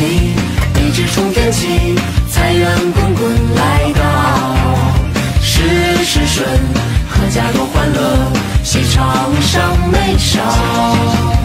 你，一支充电器，财源滚滚来到。事事顺，阖家多欢乐，喜唱上眉梢。